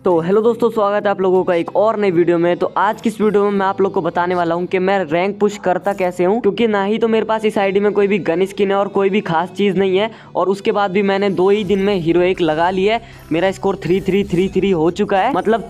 तो हेलो दोस्तों, स्वागत है आप लोगों का एक और नई वीडियो में। तो आज की इस वीडियो में मैं आप लोग को बताने वाला हूं कि मैं रैंक पुश करता कैसे हूं, क्योंकि ना ही तो मेरे पास इस आईडी में कोई भी गन स्किन है और कोई भी खास चीज़ नहीं है। और उसके बाद भी मैंने 2 ही दिन में हीरो 1 लगा लिया है। मेरा स्कोर 3333 हो चुका है, मतलब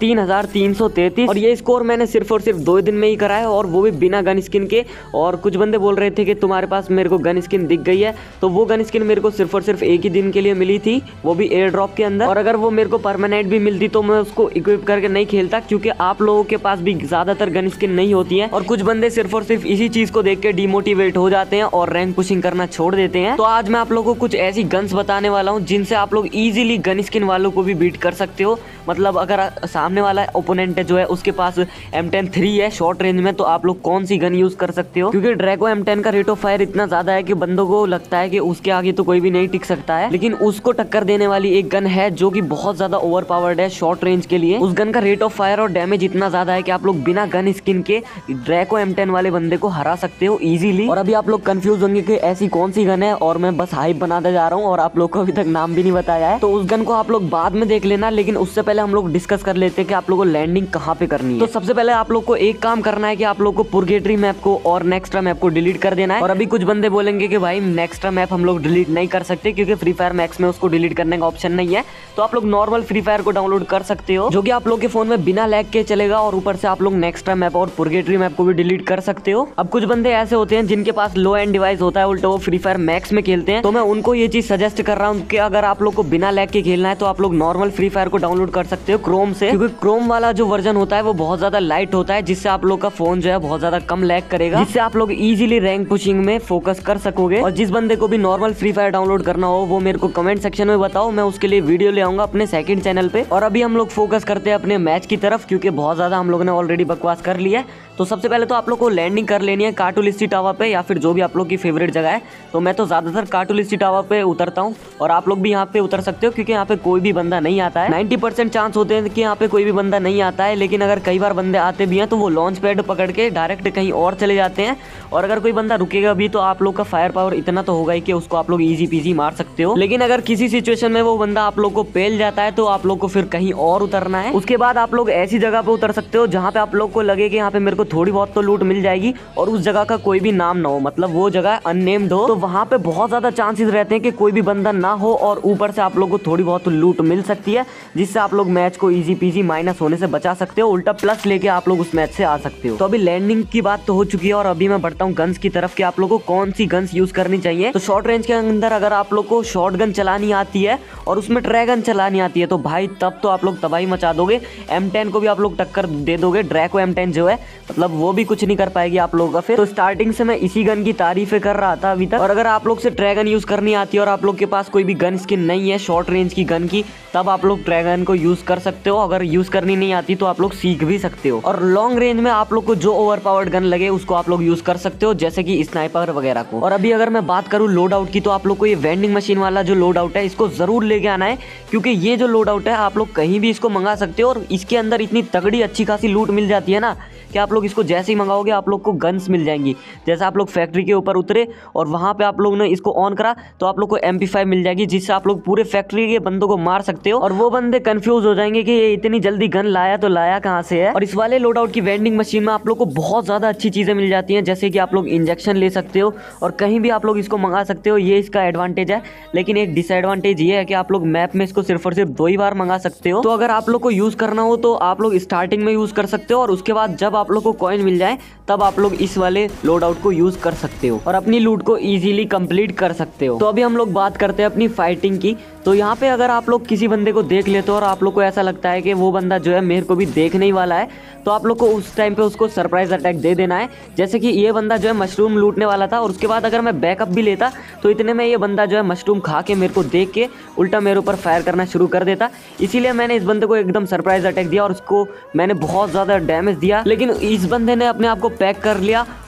3333। और ये स्कोर मैंने सिर्फ और सिर्फ 2 दिन में ही करा है, और वो भी बिना गन स्किन के। और कुछ बंदे बोल रहे थे कि तुम्हारे पास मेरे को गन स्किन दिख गई है, तो वो गन स्किन मेरे को सिर्फ और सिर्फ 1 ही दिन के लिए मिली थी, वो भी एयर ड्रॉप के अंदर। और अगर वो मेरे को परमानेंट भी मिलती तो मैं उसको इक्विप करके नहीं खेलता, क्योंकि आप लोगों के पास भी ज्यादातर गन स्किन नहीं होती है। और कुछ बंदे सिर्फ और सिर्फ इसी चीज को देख के डिमोटिवेट हो जाते हैं और रैंक पुशिंग करना छोड़ देते हैं। तो आज मैं आप लोगों को कुछ ऐसी गन्स बताने वाला हूँ जिनसे आप लोग इजीली गन स्किन वालों को भी बीट कर सकते हो। मतलब अगर सामने वाला ओपोनेंट जो है उसके पास M10 3 है शॉर्ट रेंज में, तो आप लोग कौन सी गन यूज कर सकते हो, क्योंकि ड्रैगो M10 का रेट ऑफ फायर इतना ज्यादा है कि बंदों को लगता है कि उसके आगे तो कोई भी नहीं टिक सकता है। लेकिन उसको टक्कर देने वाली एक गन है जो कि बहुत ज्यादा ओवर पावर्ड है शॉर्ट रेंज के लिए। उस गन का रेट ऑफ फायर और डैमेज इतना ज्यादा है कि आप लोग बिना गन स्किन के ड्रैगो M10 वाले बंदे को हरा सकते हो इजीली। और अभी आप लोग कंफ्यूज होंगे कि ऐसी कौन सी गन है, और मैं बस हाइप बनाते जा रहा हूँ और आप लोग को अभी तक नाम भी नहीं बताया है। तो उस गन को आप लोग बाद में देख लेना, लेकिन उससे पहले हम लोग डिस्कस कर लेते हैं कि आप लोग को लैंडिंग कहाँ पे करनी है। तो सबसे पहले आप लोग को एक काम करना है कि आप लोग को पुरगेटरी मैप को और नेक्स्ट्रा मैप को डिलीट कर देना है। और अभी कुछ बंदे बोलेंगे कि भाई नेक्स्ट्रा मैप हम लोग डिलीट नहीं कर सकते, क्योंकि फ्री फायर मैक्स में उसको डिलीट करने का ऑप्शन नहीं है। तो आप लोग नॉर्मल फ्री फायर को डाउनलोड कर सकते हो, जो कि आप लोग के फोन में बिना लैग के चलेगा। और ऊपर से आप लोग नेक्स्ट्रा मैप और पुरगेटरी मैप को भी डिलीट कर सकते हो। अब कुछ बंदे ऐसे होते हैं जिनके पास लो एंड डिवाइस होता है, उल्टा वो फ्री फायर मैक्स में खेलते हैं। तो मैं उनको ये चीज सजेस्ट कर रहा हूँ कि अगर आप लोग को बिना लैग के खेलना है तो आप लोग नॉर्मल फ्री फायर को डाउनलोड कर सकते हो क्रोम से, क्योंकि क्रोम वाला जो वर्जन होता है वो बहुत ज्यादा लाइट होता है, जिससे आप लोग का फोन जो है बहुत ज्यादा कम लैग करेगा, जिससे आप लोग इजीली रैंक पुशिंग में फोकस कर सकोगे। और जिस बंदे को भी नॉर्मल फ्री फायर डाउनलोड करना हो वो मेरे को कमेंट सेक्शन में बताओ, मैं उसके लिए वीडियो ले आऊंगा अपने सेकंड चैनल पे। और अभी हम लोग फोकस करते हैं अपने मैच की तरफ, क्योंकि बहुत ज्यादा हम लोगों ने ऑलरेडी बकवास कर लिया है। तो सबसे पहले तो आप लोग को लैंडिंग कर लेनी है काटुलिस्टी टावर पे, या फिर जो भी आप लोग की फेवरेट जगह है। तो मैं तो ज्यादातर काटुलिस्टी टावर पे उतरता हूँ, और आप लोग भी यहाँ पे उतर सकते हो, क्योंकि यहाँ पे कोई भी बंदा नहीं आता है। 90% चांस होते हैं कि यहाँ पे कोई भी बंदा नहीं आता है, लेकिन अगर कई बार बंदे आते भी हैं तो वो लॉन्च पैड पकड़ के डायरेक्ट कहीं और चले जाते हैं। और अगर कोई बंदा रुकेगा भी तो आप लोग का फायर पावर इतना तो होगा ही कि उसको आप लोग इजी पीजी मार सकते हो। लेकिन अगर किसी सिचुएशन में वो बंदा आप लोग को पेल जाता है तो आप लोग को फिर कहीं और उतरना है। उसके बाद आप लोग ऐसी जगह पे उतर सकते हो जहाँ पे आप लोग को लगे कि यहाँ पे मेरे को थोड़ी बहुत तो लूट मिल जाएगी, और उस जगह का कोई भी नाम ना हो, मतलब वो जगह अननेम्ड हो। तो वहाँ पे बहुत ज्यादा चांसेस रहते हैं कि कोई भी बंदा ना हो, और ऊपर से आप लोग को थोड़ी बहुत लूट मिल सकती है, जिससे आप लोग मैच को इजी पीजी माइनस होने से बचा सकते हो। उल्टा प्लस लेके आप लोग उस मैच से आ सकते हो। तो अभी लैंडिंग की बात तो हो चुकी है, और अभी मैं बढ़ता हूँ गन्स की तरफ कि आप लोग को कौन सी गन्स यूज करनी चाहिए। तो शॉर्ट रेंज के अंदर अगर आप लोग को शॉर्ट गन चलानी आती है और उसमें ड्रैगन चलानी आती है, तो भाई तब तो आप लोग तबाही मचा दोगे। M10 को भी आप लोग टक्कर दे दोगे। ड्रैगो M10 जो है, मतलब वो भी कुछ नहीं कर पाएगी आप लोगों का फिर। तो स्टार्टिंग से मैं इसी गन की तारीफें कर रहा था अभी तक। और अगर आप लोग से ड्रैगन यूज करनी आती है और आप लोग के पास कोई भी गन स्किन नहीं है शॉर्ट रेंज की गन की, तब आप लोग ड्रैगन को यूज कर सकते हो। अगर यूज करनी नहीं आती तो आप लोग सीख भी सकते हो। और लॉन्ग रेंज में आप लोग को जो ओवर पावर्ड गन लगे उसको आप लोग यूज कर सकते हो, जैसे कि स्नाइपर वगैरह को। और अभी अगर मैं बात करूँ लोड आउट की, तो आप लोग को ये वेंडिंग मशीन वाला जो लोड आउट है इसको जरूर लेके आना है, क्योंकि ये जो लोड आउट है आप लोग कहीं भी इसको मंगा सकते हो। और इसके अंदर इतनी तगड़ी अच्छी खासी लूट मिल जाती है ना कि आप लोग इसको जैसे ही मंगाओगे आप लोग को गन्स मिल जाएंगी। जैसे आप लोग फैक्ट्री के ऊपर उतरे और वहां पे आप लोग ने इसको ऑन करा तो आप लोग को MP5 मिल जाएगी, जिससे आप लोग पूरे फैक्ट्री के बंदों को मार सकते हो। और वो बंदे कंफ्यूज हो जाएंगे कि ये इतनी जल्दी गन लाया तो लाया कहाँ से है। और इस वाले लोड आउट की वेंडिंग मशीन में आप लोग को बहुत ज्यादा अच्छी चीजें मिल जाती हैं, जैसे कि आप लोग इंजेक्शन ले सकते हो और कहीं भी आप लोग इसको मंगा सकते हो। ये इसका एडवांटेज है। लेकिन एक डिसएडवांटेज ये है कि आप लोग मैप में इसको सिर्फ और सिर्फ 2 ही बार मंगा सकते हो। तो अगर आप लोग को यूज करना हो तो आप लोग स्टार्टिंग में यूज कर सकते हो, और उसके बाद जब आप लोग को कॉइन मिल जाए तब आप लोग इस वाले लोड आउट को यूज कर सकते हो और अपनी लूट को इजीली कंप्लीट कर सकते हो। तो अभी हम लोग बात करते हैं अपनी फाइटिंग की। तो यहाँ पे अगर आप लोग किसी बंदे को देख लेते हो और आप लोग को ऐसा लगता है कि वो बंदा जो है मेरे को भी देखने ही वाला है, तो आप लोग को उस टाइम पे उसको सरप्राइज अटैक दे देना है। जैसे कि ये बंदा जो है मशरूम लूटने वाला था, और उसके बाद अगर मैं बैकअप भी लेता तो इतने में ये बंदा जो है मशरूम खा के मेरे को देख के उल्टा मेरे ऊपर फायर करना शुरू कर देता। इसीलिए मैंने इस बंदे को एकदम सरप्राइज अटैक दिया और उसको मैंने बहुत ज़्यादा डैमेज दिया। लेकिन इस बंदे ने अपने आप को पैक कर लिया,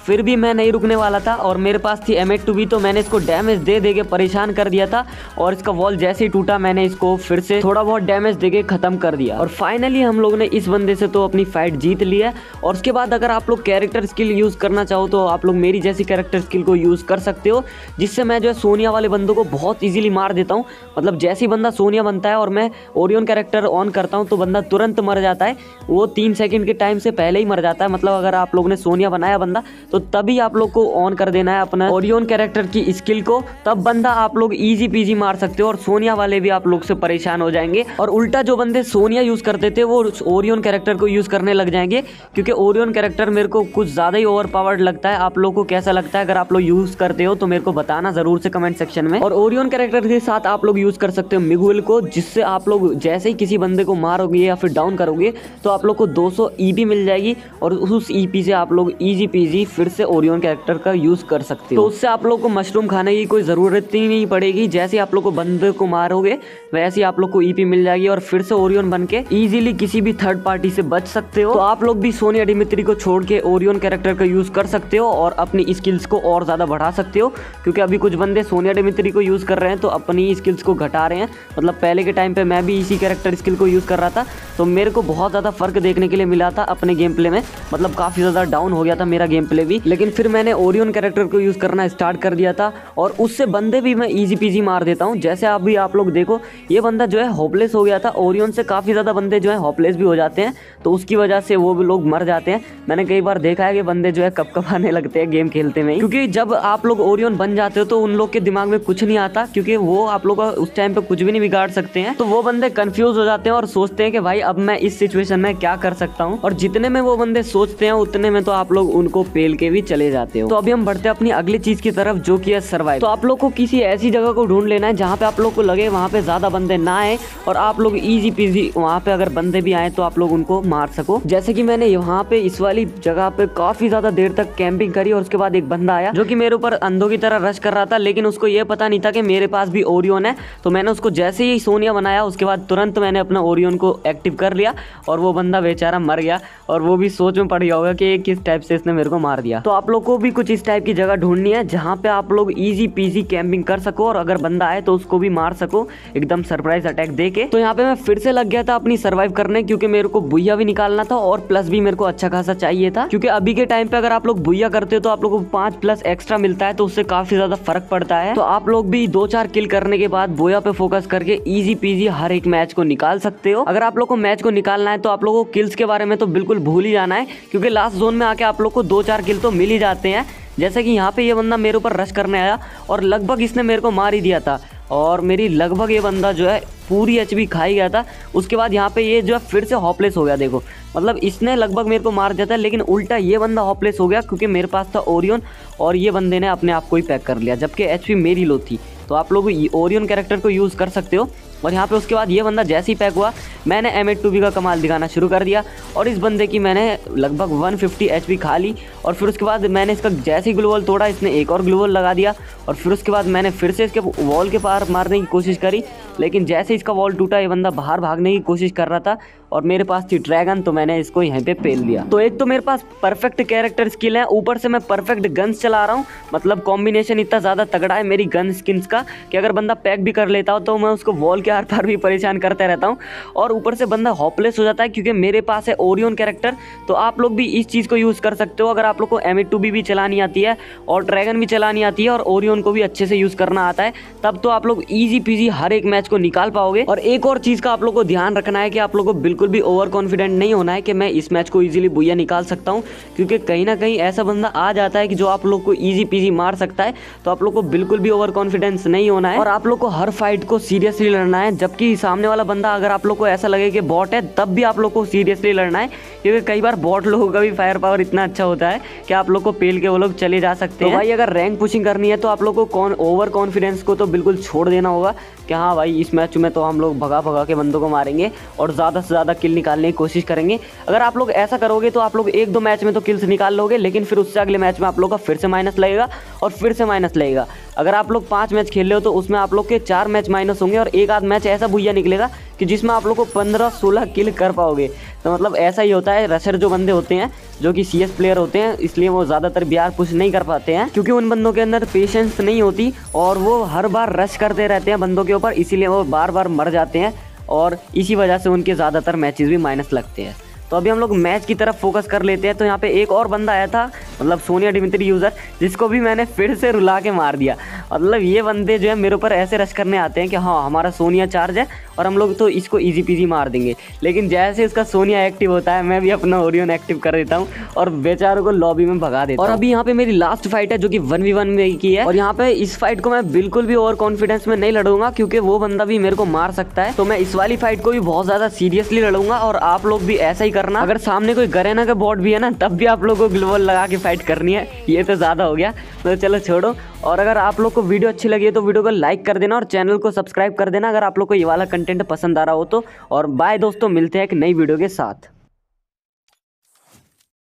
फिर भी मैं नहीं रुकने वाला था और मेरे पास थी M8-2B, तो मैंने इसको डैमेज दे दे के परेशान कर दिया था और इसका वॉल जैसे ही टूटा मैंने इसको फिर से थोड़ा बहुत डैमेज दे के खत्म कर दिया। और फाइनली हम लोग ने इस बंदे से तो अपनी फाइट जीत ली है। और उसके बाद अगर आप लोग कैरेक्टर स्किल यूज करना चाहो तो आप लोग मेरी जैसी कैरेक्टर स्किल को यूज कर सकते हो, जिससे मैं जो है सोनिया वाले बंदों को बहुत इजीली मार देता हूँ। मतलब जैसे ही बंदा सोनिया बनता है और मैं ओरियन कैरेक्टर ऑन करता हूँ तो बंदा तुरंत मर जाता है, वो 3 सेकंड के टाइम से पहले ही मर जाता है। मतलब अगर आप लोग ने सोनिया बनाया बंदा तो तभी आप लोग को ऑन कर देना है अपना ओरियन कैरेक्टर की स्किल को, तब बंदा आप लोग इजी पीजी मार सकते हो और सोनिया वाले भी आप लोग से परेशान हो जाएंगे। और उल्टा जो बंदे सोनिया यूज करते थे वो ओरियन कैरेक्टर को यूज करने लग जाएंगे, क्योंकि ओरियन कैरेक्टर मेरे को कुछ ज्यादा ही ओवर पावर्ड लगता है। आप लोग को कैसा लगता है? अगर आप लोग यूज करते हो तो मेरे को बताना जरूर से कमेंट सेक्शन में। और ओरियन कैरेक्टर के साथ आप लोग यूज कर सकते हो मिगुएल को, जिससे आप लोग जैसे ही किसी बंदे को मारोगे या फिर डाउन करोगे तो आप लोग को 200 ईपी मिल जाएगी और उस ईपी से आप लोग इजी पीजी फिर से ओरियन कैरेक्टर का यूज कर सकते हो। तो उससे आप लोग को मशरूम खाने की कोई जरूरत ही नहीं पड़ेगी। जैसे आप लोग को बंदे को मारोगे वैसे आप लोग को ईपी मिल जाएगी और फिर से ओरियन बन के इजीली किसी भी थर्ड पार्टी से बच सकते हो। तो आप लोग भी सोनिया डिमित्री को छोड़ के ओरियन कैरेक्टर का यूज कर सकते हो और अपनी स्किल्स को और ज्यादा बढ़ा सकते हो, क्योंकि अभी कुछ बंदे सोनिया डिमित्री को यूज कर रहे हैं तो अपनी स्किल्स को घटा रहे हैं। मतलब पहले के टाइम पे मैं भी इसी कैरेक्टर स्किल को यूज कर रहा था तो मेरे को बहुत ज्यादा फर्क देखने के लिए मिला था अपने गेम प्ले में। मतलब काफी ज्यादा डाउन हो गया था मेरा गेम प्ले भी, लेकिन फिर मैंने ओरियन कैरेक्टर को यूज करना स्टार्ट कर दिया था और उससे बंदे भी मैं इजी पीजी मार देता हूँ। जैसे अभी आप लोग देखो ये बंदा जो है होपलेस हो गया था, ओरियन से काफी ज्यादा बंदे जो है होपलेस भी हो जाते हैं, तो उसकी वजह से वो भी लोग मर जाते हैं। मैंने कई बार देखा है कि बंदे जो है कपकपाने लगते हैं गेम खेलते में, क्योंकि जब आप लोग ओरियन बन जाते हो तो उन लोग के दिमाग में कुछ नहीं आता, क्योंकि वो आप लोग उस टाइम पे कुछ भी नहीं बिगाड़ सकते हैं। तो वो बंदे कंफ्यूज हो जाते हैं और सोचते हैं कि भाई अब मैं इस सिचुएशन में क्या कर सकता हूँ, और जितने में वो बंदे सोचते हैं उतने में तो आप लोग उनको पेल के भी चले जाते हो। तो अभी हम बढ़ते हैं अपनी अगली चीज की तरफ, जो कि है सर्वाइव। तो आप लोग को किसी ऐसी जगह को ढूंढ लेना है जहाँ पे आप लोग को लगे वहाँ पे ज्यादा बंदे ना आए और आप लोग इजी पीजी वहाँ पे अगर बंदे भी आए तो आप लोग उनको मार सको। जैसे कि मैंने यहाँ पे इस वाली जगह पे काफी ज्यादा देर तक कैंपिंग करी और उसके बाद एक बंदा आया जो कि मेरे ऊपर अंधों की तरह रश कर रहा था, लेकिन उसको ये पता नहीं था कि मेरे पास भी ओरियन है। तो मैंने उसको जैसे ही सोनिया बनाया उसके बाद तुरंत मैंने अपना ओरियन को एक्टिव कर लिया और वो बंदा बेचारा मर गया और वो भी सोच में पड़ गया होगा कि किस टाइप से इसने मेरे को मार दिया। तो आप लोग को भी कुछ इस टाइप की जगह ढूंढनी है जहाँ पे आप लोग इजी पीजी कैंपिंग कर सको और अगर बंदा आए तो उसको भी मार सको एकदम सरप्राइज अटैक देके। तो यहाँ पे मैं फिर से लग गया था अपनी सर्वाइव करने, क्योंकि मेरे को बुइया भी निकालना था और प्लस भी मेरे को अच्छा खासा चाहिए था, क्योंकि अभी के टाइम पे अगर आप लोग बुइया करते हो तो आप लोग को 5+ एक्स्ट्रा मिलता है, तो उससे काफी ज्यादा फर्क पड़ता है। तो आप लोग भी 2-4 किल करने के बाद बुइया पे फोकस करके इजी पीजी हर एक मैच को निकाल सकते हो। अगर आप लोग को मैच को निकालना है तो आप लोगों को किल्स के बारे में तो बिल्कुल भूल ही जाना है, क्योंकि लास्ट जोन में आके आप लोग को 2-4 किल तो मिल ही जाते हैं। जैसे कि यहाँ पे ये बंदा मेरे ऊपर रश करने आया और लगभग इसने मेरे को मार ही दिया था और मेरी लगभग ये बंदा जो है पूरी एचपी खा ही गया था। उसके बाद यहाँ पे ये जो है फिर से हॉपलेस हो गया। देखो मतलब इसने लगभग मेरे को मार दिया था, लेकिन उल्टा ये बंदा हॉपलेस हो गया क्योंकि मेरे पास था ओरियन और ये बंदे ने अपने आप को ही पैक कर लिया, जबकि एचपी मेरी लो थी। तो आप लोग ओरियन कैरेक्टर को यूज़ कर सकते हो। और यहाँ पे उसके बाद ये बंदा जैसे ही पैक हुआ मैंने M8-2B का कमाल दिखाना शुरू कर दिया और इस बंदे की मैंने लगभग 150 HP खा ली। और फिर उसके बाद मैंने इसका जैसे ही ग्लूवॉल तोड़ा इसने एक और ग्लूवॉल लगा दिया और फिर उसके बाद मैंने फिर से इसके वॉल के पार मारने की कोशिश करी, लेकिन जैसे इसका वॉल टूटा ये बंदा बाहर भागने की कोशिश कर रहा था और मेरे पास थी ड्रैगन, तो मैंने इसको यहाँ पे पेल दिया। तो एक तो मेरे पास परफेक्ट कैरेक्टर स्किल है, ऊपर से मैं परफेक्ट गन्स चला रहा हूँ। मतलब कॉम्बिनेशन इतना ज़्यादा तगड़ा है मेरी गन स्किन्स का कि अगर बंदा पैक भी कर लेता हो तो मैं उसको वॉल के आर पार भी परेशान करता रहता हूँ। और ऊपर से बंदा हॉपलेस हो जाता है क्योंकि मेरे पास है ओरियन कैरेक्टर। तो आप लोग भी इस चीज़ को यूज़ कर सकते हो। अगर आप लोग को M8-2B भी चलानी आती है और ड्रैगन भी चलानी आती है और ओरियन को भी अच्छे से यूज़ करना आता है, तब तो आप लोग ईजी पीजी हर एक मैच को निकाल पाओगे। और एक और चीज़ का आप लोग को ध्यान रखना है कि आप लोग को बिल्कुल भी ओवर कॉन्फिडेंट नहीं होना है कि मैं इस मैच को इजीली बुइया निकाल सकता हूँ, क्योंकि कहीं ना कहीं ऐसा बंदा आ जाता है कि जो आप लोग को इजी पीजी मार सकता है। तो आप लोग को बिल्कुल भी ओवर कॉन्फिडेंस नहीं होना है और आप लोग को हर फाइट को सीरियसली लड़ना है। जबकि सामने वाला बंदा अगर आप लोग को ऐसा लगे कि बॉट है तब भी आप लोग को सीरियसली लड़ना है, क्योंकि कई बार बॉट लोगों का भी फायर पावर इतना अच्छा होता है कि आप लोग को पेल के वो लोग चले जा सकते हैं। तो भाई अगर रैंक पुशिंग करनी है तो आप लोग को ओवर कॉन्फिडेंस को तो बिल्कुल छोड़ देना होगा कि हाँ भाई इस मैच में तो हम लोग भगा भगा के बंदों को मारेंगे और ज़्यादा से ज़्यादा किल निकालने की कोशिश करेंगे। अगर आप लोग ऐसा करोगे तो आप लोग 1-2 मैच में तो किल्स निकाल लोगे, लेकिन फिर उससे अगले मैच में आप लोग का फिर से माइनस लगेगा और फिर से माइनस लगेगा। अगर आप लोग 5 मैच खेल रहे हो तो उसमें आप लोग के 4 मैच माइनस होंगे और एक आध मैच ऐसा भुइया निकलेगा कि जिसमें आप लोग को 15-16 किल कर पाओगे। तो मतलब ऐसा ही होता है, रशर जो बंदे होते हैं जो कि CS प्लेयर होते हैं, इसलिए वो ज़्यादातर BR पुश नहीं कर पाते हैं, क्योंकि उन बंदों के अंदर पेशेंस नहीं होती और वो हर बार रश करते रहते हैं बंदों के ऊपर, इसीलिए वो बार बार मर जाते हैं और इसी वजह से उनके ज़्यादातर मैचेस भी माइनस लगते हैं। तो अभी हम लोग मैच की तरफ फोकस कर लेते हैं। तो यहाँ पे एक और बंदा आया था, मतलब सोनिया डिमित्री यूज़र, जिसको भी मैंने फिर से रुला के मार दिया। मतलब ये बंदे जो है मेरे ऊपर ऐसे रश करने आते हैं कि हाँ हमारा सोनिया चार्ज है और हम लोग तो इसको ईजी पीजी मार देंगे, लेकिन जैसे इसका सोनिया एक्टिव होता है मैं भी अपना ओरियन एक्टिव कर देता हूँ और बेचारों को लॉबी में भगा देता हूँ। और अभी यहाँ पे मेरी लास्ट फाइट है जो कि 1v1 में की है, और यहाँ पे इस फाइट को मैं बिल्कुल भी ओवर कॉन्फिडेंस में नहीं लड़ूंगा क्योंकि वो बंदा भी मेरे को मार सकता है। तो मैं इस वाली फाइट को भी बहुत ज़्यादा सीरियसली लड़ूंगा और आप लोग भी ऐसा ही करना। अगर सामने कोई गरेना का बॉट भी है ना, तब भी आप लोगों को ग्लोबल लगा के फाइट करनी है। ये तो ज़्यादा हो गया, तो चलो छोड़ो। और अगर आप लोग को वीडियो अच्छी लगी है तो वीडियो को लाइक कर देना और चैनल को सब्सक्राइब कर देना अगर आप लोग को ये वाला कंटेंट पसंद आ रहा हो तो। और बाय दोस्तों, मिलते हैं एक नई वीडियो के साथ।